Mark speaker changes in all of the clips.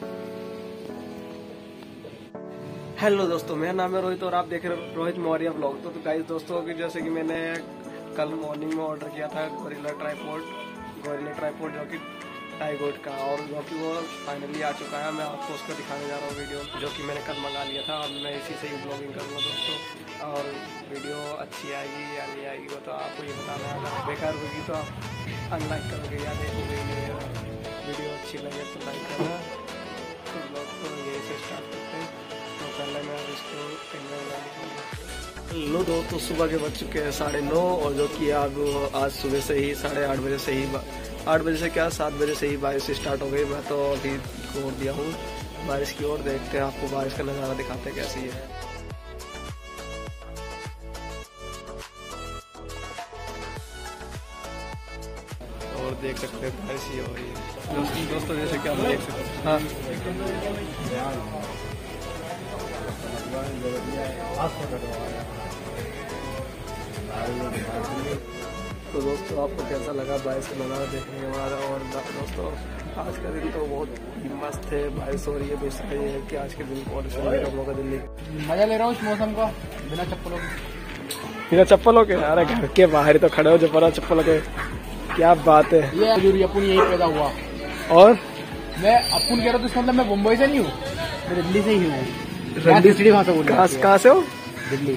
Speaker 1: Hello दोस्तों, मेरा नाम है रोहित और आप देख रहे हो रोहित मौर्य ब्लॉग। तो गाइस दोस्तों कि जैसे कि मैंने कल मॉर्निंग में ऑर्डर किया था गोरिल्ला ट्राइपॉड जो कि टाइगोट का, और जो कि वो फाइनली आ चुका है। मैं आपको उसको दिखाने जा रहा हूँ वीडियो, जो कि मैंने कल मंगा लिया था। अब मैं इसी से ही ब्लॉगिंग करूँगा दोस्तों, और वीडियो अच्छी आएगी या नहीं आएगी वो तो आपको ये बताना है। अगर बेकार होगी तो आप अनलाइक करोगे या देखोगे। वीडियो अच्छी लगे तो लाइक करना। तो ब्लॉग को यही से स्टार्ट करते हैं। तो पहले मैं इसको लो दोस्तों, सुबह के बज चुके हैं 9:30, और जो कि आज सुबह से ही 8:30 बजे से ही 8 बजे से क्या 7 बजे से ही बारिश स्टार्ट हो गई। मैं तो अभी छोड़ दिया हूँ बारिश की ओर। देखते हैं, आपको बारिश का नज़ारा दिखाते हैं कैसी है। और देख सकते हैं बारिश ही हो रही है दोस्तों जैसे कि आप देख सकते हैं। हाँ तो दोस्तों आपको कैसा लगा बारिश का नज़ारा देखने के बाद। और दोस्तों आज का दिन तो बहुत ही मस्त है, बारिश हो रही है। बेशक ये है कि आज के दिन को मौका दिल्ली
Speaker 2: मजा ले रहा हूँ इस मौसम का बिना चप्पलों के। अरे घर के बाहर तो खड़े हो जो बिना चप्पलों के, क्या बात है। ये अपुन यही पैदा हुआ, और मैं अपुन कह रहा हूँ तो मतलब मैं मुंबई से नहीं हूँ, मैं दिल्ली से ही हूँ। कहाँ से हो? दिल्ली।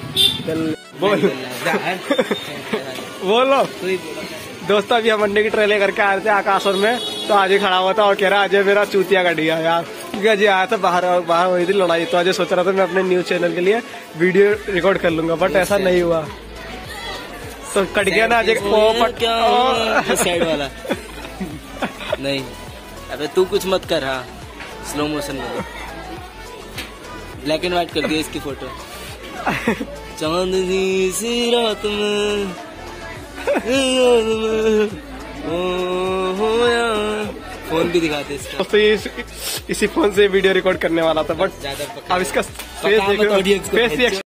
Speaker 2: बोलो दोस्तों, अभी हम अंडे की ट्रेले करके आए थे आकाशवर में, तो आज ही खड़ा हुआ था और कह रहा अजय मेरा चूतिया कर दिया यार। क्योंकि अजय आया था बाहर हो रही थी लड़ाई, तो अजय सोच रहा था मैं अपने न्यूज चैनल के लिए वीडियो रिकॉर्ड कर लूंगा, बट ऐसा नहीं हुआ। तो कट गया ना अजय।
Speaker 3: साइड वाला नहीं, अबे तू कुछ मत कर। हाँ स्लो मोशन में ब्लैक एंड व्हाइट कर दिया इसकी फोटो। चांदनी सी रात में फोन भी दिखाते इसका।
Speaker 1: तो इसी फोन से वीडियो रिकॉर्ड करने वाला था, बट अब इसका फेस